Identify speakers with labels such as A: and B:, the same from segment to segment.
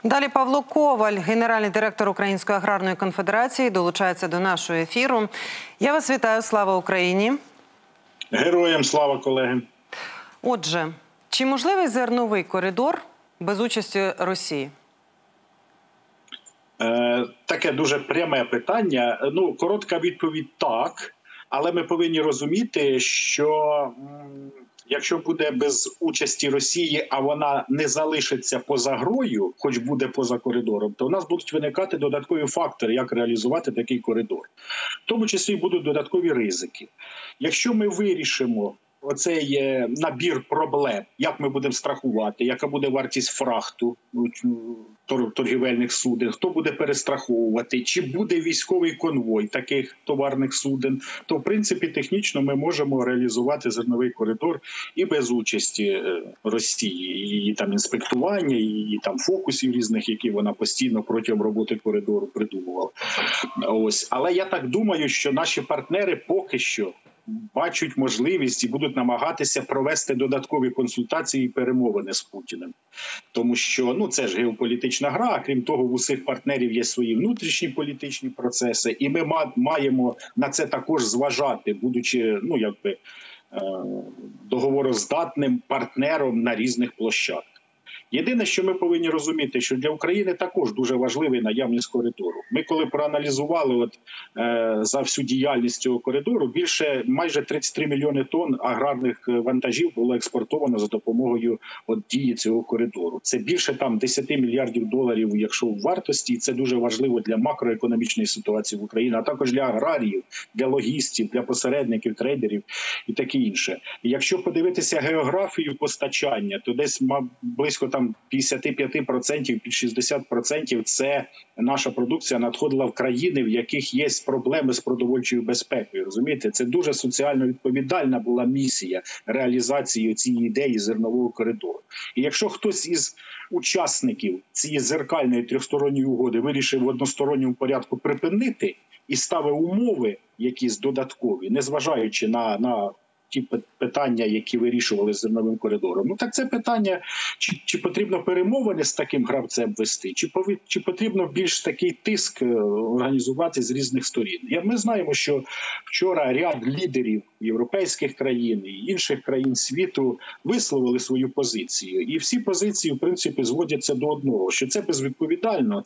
A: Далі Павло Коваль, генеральний директор Української аграрної конфедерації, долучається до нашого ефіру. Я вас вітаю. Слава Україні!
B: Героям слава, колеги!
A: Отже, чи можливий зерновий коридор без участі Росії?
B: Таке дуже пряме питання. Коротка відповідь – так. Але ми повинні розуміти, що якщо буде без участі Росії, а вона не залишиться поза грою, хоч буде поза коридором, то у нас будуть виникати додаткові фактори, як реалізувати такий коридор. В тому числі будуть додаткові ризики. Якщо ми вирішимо оцей набір проблем, як ми будемо страхувати, яка буде вартість фрахту торгівельних суден, хто буде перестраховувати, чи буде військовий конвой таких товарних суден, то в принципі технічно ми можемо реалізувати зерновий коридор і без участі Росії, її там інспектування, її там фокусів різних, які вона постійно протягом роботи коридору придумувала. Але я так думаю, що наші партнери поки що бачать можливість і будуть намагатися провести додаткові консультації і перемовини з Путіним. Тому що, це ж геополітична гра, а крім того, в усіх партнерів є свої внутрішні політичні процеси, і ми маємо на це також зважати, будучи, договороздатним партнером на різних площадках. Єдине, що ми повинні розуміти, що для України також дуже важливий наявність коридору. Ми коли проаналізували за всю діяльність цього коридору, майже 33 мільйони тонн аграрних вантажів було експортовано за допомогою дії цього коридору. Це більше 10 мільярдів доларів, якщо в вартості, і це дуже важливо для макроекономічної ситуації в Україні, а також для аграріїв, для логістів, для посередників, трейдерів і таке інше. І якщо подивитися географію постачання, то десь близько 55%, під 60% це наша продукція надходила в країни, в яких є проблеми з продовольчою безпекою. Розумієте, це дуже соціально відповідальна була місія реалізації цієї ідеї зернового коридору. І якщо хтось із учасників цієї зеркальної трьохсторонньої угоди вирішив в односторонньому порядку припинити і ставив умови якісь додаткові, незважаючи на ті питання, які вирішували з зерновим коридором. Так це питання, чи потрібно перемовини з таким гравцем вести, чи потрібно більш такий тиск організувати з різних сторін. Ми знаємо, що вчора ряд лідерів європейських країн і інших країн світу висловили свою позицію. І всі позиції, в принципі, зводяться до одного, що це безвідповідально,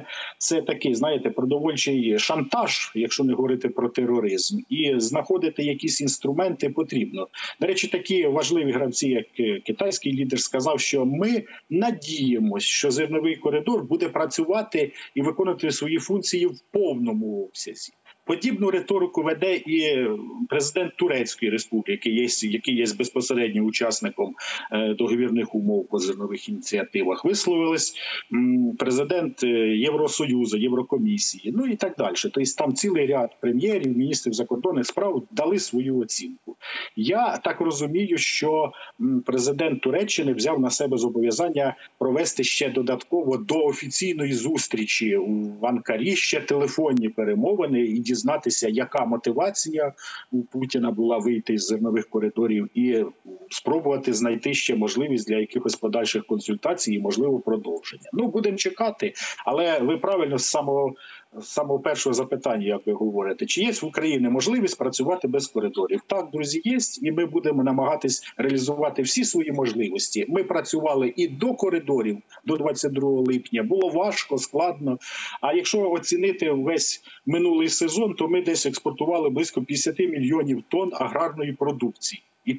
B: це такий, продовольчий шантаж, якщо не говорити про тероризм, і знаходити якісь інструменти потрібно. До речі, такі важливі гравці, як китайський лідер, сказав, що ми надіємося, що зерновий коридор буде працювати і виконувати свої функції в повному обсязі. Подібну риторику веде і президент Турецької республіки, який є безпосереднім учасником договірних умов по зернових ініціативах. Висловились президент Євросоюзу, Єврокомісії, і так далі. Тобто там цілий ряд прем'єрів, міністрів закордонних справ дали свою оцінку. Я так розумію, що президент Туреччини взяв на себе зобов'язання провести ще додатково до офіційної зустрічі в Анкарі ще телефонні перемовини і дізнатися, яка мотивація у Путіна була вийти з зернових коридорів і спробувати знайти ще можливість для якихось подальших консультацій і, можливо, продовження. Будемо чекати, але ви правильно з самого першого запитання, як ви говорите, чи є в Україні можливість працювати без коридорів? Так, друзі, є, і ми будемо намагатись реалізувати всі свої можливості. Ми працювали і до коридорів, до 22 липня. Було важко, складно. А якщо оцінити весь минулий сезон, то ми десь експортували близько 50 мільйонів тонн аграрної продукції. І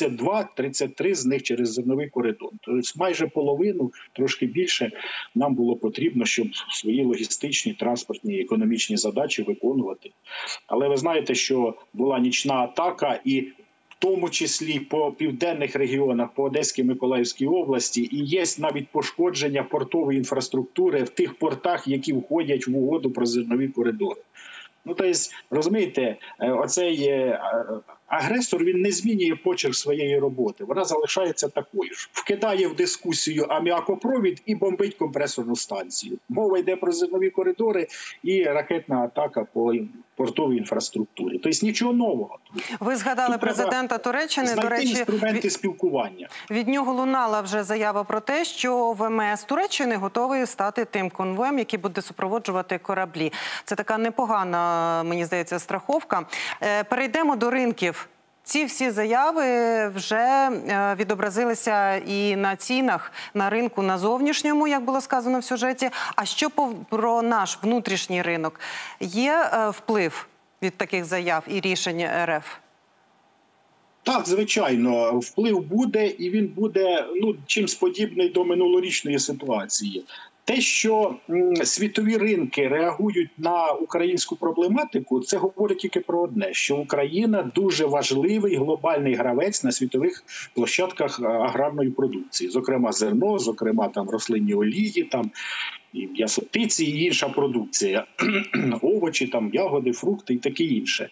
B: 32-33 з них через зерновий коридор. Тобто майже половину, трошки більше, нам було потрібно, щоб свої логістичні, транспортні, економічні задачі виконувати. Але ви знаєте, що була нічна атака, і в тому числі по південних регіонах, по Одеській, Миколаївській області, і є навіть пошкодження портової інфраструктури в тих портах, які входять в угоду про зернові коридори. Тобто, розумієте, оцей агресор, він не змінює почерк своєї роботи. Вона залишається такою ж. Вкидає в дискусію аміакопровід і бомбить компресорну станцію. Мова йде про зернові коридори і ракетна атака по портовій інфраструктурі. Тобто нічого нового.
A: Ви згадали президента Туреччини. До речі,
B: інструменти спілкування.
A: Від нього лунала вже заява про те, що ВМС Туреччини готовий стати тим конвоєм, який буде супроводжувати кораблі. Це така непогана, мені здається, страховка. Перейдемо до ринків. Ці всі заяви вже відобразилися і на цінах на ринку на зовнішньому, як було сказано в сюжеті. А що про наш внутрішній ринок? Є вплив від таких заяв і рішень РФ?
B: Так, звичайно, вплив буде, і він буде чимсь подібний до минулорічної ситуації. Те, що світові ринки реагують на українську проблематику, це говорить тільки про одне, що Україна дуже важливий глобальний гравець на світових площадках аграрної продукції. Зокрема, зерно, зокрема, там рослинні олії, там і м'ясо птиці, і інша продукція, овочі, там, ягоди, фрукти і таке інше.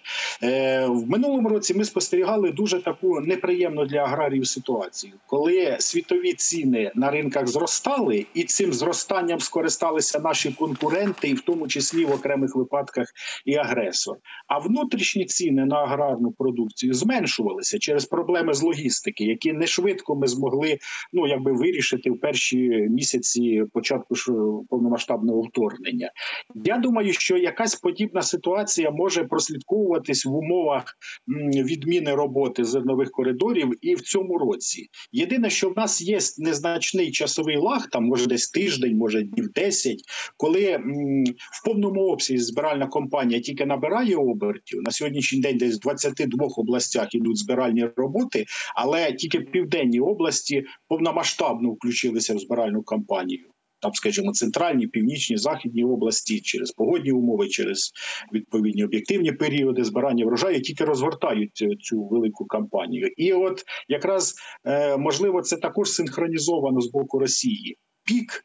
B: В минулому році ми спостерігали дуже таку неприємну для аграріїв ситуацію, коли світові ціни на ринках зростали, і цим зростанням скористалися наші конкуренти, і в тому числі в окремих випадках і агресор. А внутрішні ціни на аграрну продукцію зменшувалися через проблеми з логістики, які не швидко ми змогли вирішити в перші місяці початку повномасштабного вторгнення. Я думаю, що якась подібна ситуація може прослідковуватись в умовах відміни роботи зернових коридорів і в цьому році. Єдине, що в нас є незначний часовий лаг, там може десь тиждень, може днів 10, коли в повному обсязі збиральна компанія тільки набирає обертів. На сьогоднішній день десь в 22 областях ідуть збиральні роботи, але тільки південні області повномасштабно включилися в збиральну кампанію. Там, скажімо, центральні, північні, західні області через погодні умови, через відповідні об'єктивні періоди збирання врожаю тільки розгортають цю велику кампанію. І от якраз, можливо, це також синхронізовано з боку Росії. Пік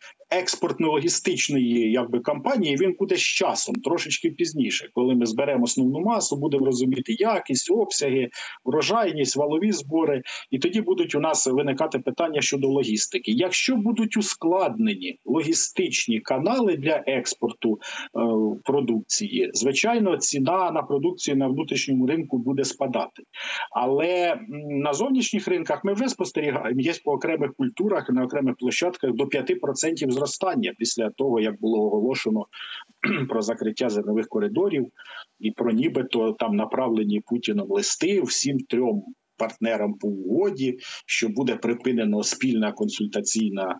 B: експортно-логістичної кампанії, він буде з часом, трошечки пізніше. Коли ми зберемо основну масу, будемо розуміти якість, обсяги, врожайність, валові збори. І тоді будуть у нас виникати питання щодо логістики. Якщо будуть ускладнені логістичні канали для експорту продукції, звичайно, ціна на продукцію на внутрішньому ринку буде спадати. Але на зовнішніх ринках ми вже спостерігаємо, є по окремих культурах, на окремих площадках до 5% зростання після того, як було оголошено про закриття зернових коридорів і про нібито там направлені Путіном листи всім трьом партнерам по угоді, що буде припинено спільна консультаційна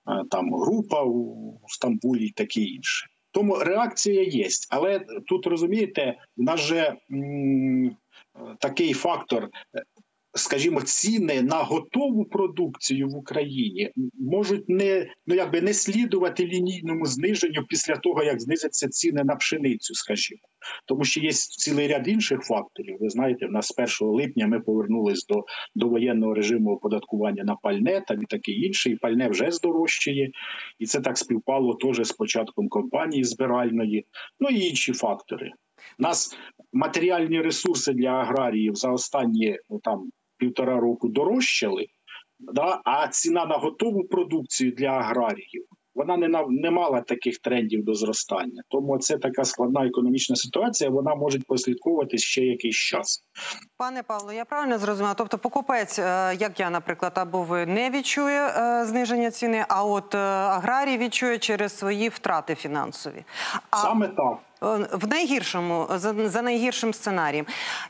B: група у Стамбулі і таке інше. Тому реакція є. Але тут, розумієте, в нас же такий фактор, скажімо, ціни на готову продукцію в Україні можуть не слідувати лінійному зниженню після того, як знизяться ціни на пшеницю, скажімо. Тому що є цілий ряд інших факторів. Ви знаєте, в нас з 1 липня ми повернулись до воєнного режиму оподаткування на пальне та і таке інше, і пальне вже здорожчає. І це так співпало теж з початком кампанії збиральної. І інші фактори. У нас матеріальні ресурси для аграріїв за останні 1,5 року дорожчали, а ціна на готову продукцію для аграріїв, вона не мала таких трендів до зростання. Тому це така складна економічна ситуація, вона може прослідковуватись ще якийсь час.
A: Пане Павло, я правильно зрозуміла? Тобто покупець, як я, наприклад, або ви не відчує зниження ціни, а от аграрій відчує через свої втрати фінансові.
B: Саме так.
A: В найгіршому, за найгіршим сценарієм.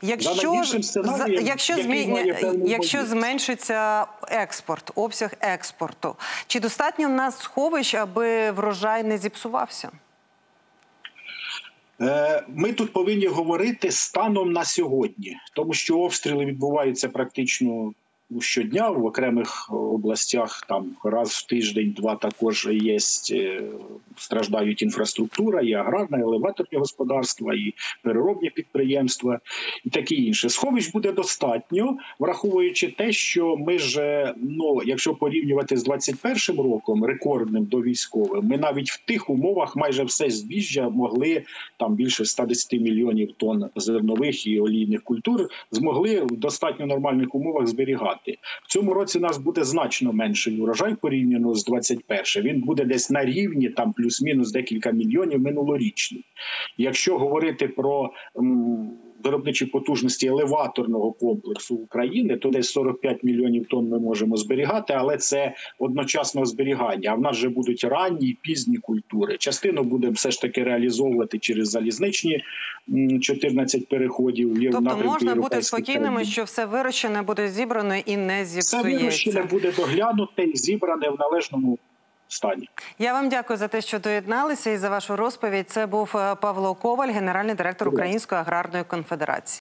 A: Якщо зменшиться експорт, обсяг експорту, чи достатньо в нас сховищ, аби врожай не зіпсувався?
B: Ми тут повинні говорити станом на сьогодні, тому що обстріли відбуваються практично щодня, в окремих областях там раз в тиждень-два також є, страждають інфраструктура, і аграрне, і елеваторні господарства, і переробні підприємства, і таке інше. Сховищ буде достатньо, враховуючи те, що ми ж, якщо порівнювати з 21-м роком, рекордним довійськовим, ми навіть в тих умовах майже все збіжжя могли, там більше 110 мільйонів тонн зернових і олійних культур, змогли в достатньо нормальних умовах зберігати. В цьому році у нас буде значно менший урожай порівняно з 21-м. Він буде десь на рівні, там плюс-мінус декілька мільйонів минулорічний. Якщо говорити про виробничі потужності елеваторного комплексу України, то десь 45 мільйонів тонн ми можемо зберігати, але це одночасного зберігання. А в нас вже будуть ранні і пізні культури. Частину будемо все ж таки реалізовувати через залізничні 14 переходів.
A: Тобто можна бути спокійними, що все вирощене буде зібрано і не зіпсується?
B: Все вирощене буде доглянуте і зібране в належному стані.
A: Я вам дякую за те, що доєдналися, і за вашу розповідь. Це був Павло Коваль, генеральний директор Української аграрної конфедерації.